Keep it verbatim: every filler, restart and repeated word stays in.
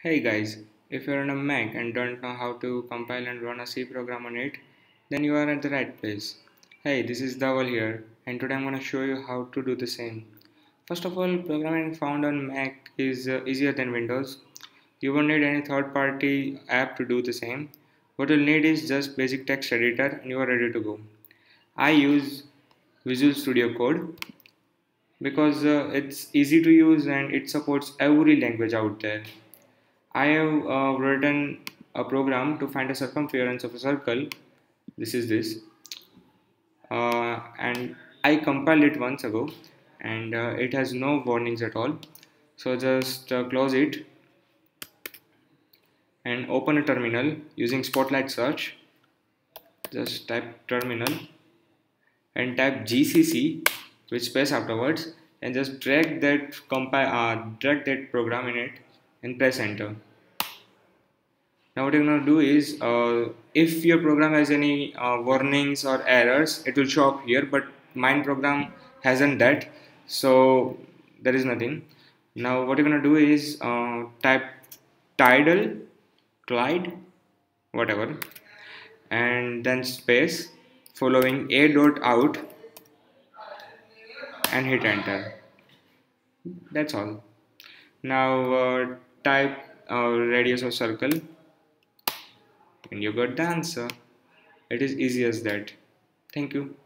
Hey guys, if you're on a Mac and don't know how to compile and run a C program on it, then you are at the right place. Hey, this is Dhaval here, and today I'm going to show you how to do the same. First of all, programming found on Mac is uh, easier than Windows. You won't need any third-party app to do the same. What you'll need is just basic text editor and you are ready to go. I use Visual Studio Code because uh, it's easy to use and it supports every language out there. I have uh, written a program to find a circumference of a circle. This is this, uh, and I compiled it once ago, and uh, it has no warnings at all. So just uh, close it and open a terminal using Spotlight Search. Just type terminal and type G C C with space afterwards, and just drag that compile, uh, drag that program in it, and press enter. Now what you're going to do is, uh, if your program has any uh, warnings or errors, it will show up here, but mine program hasn't that, so there is nothing. Now what you're going to do is uh, type tidal, glide, whatever, and then space following a dot out and hit enter. That's all. Now uh, type uh, radius of circle and you got the answer. It is easy as that. Thank you.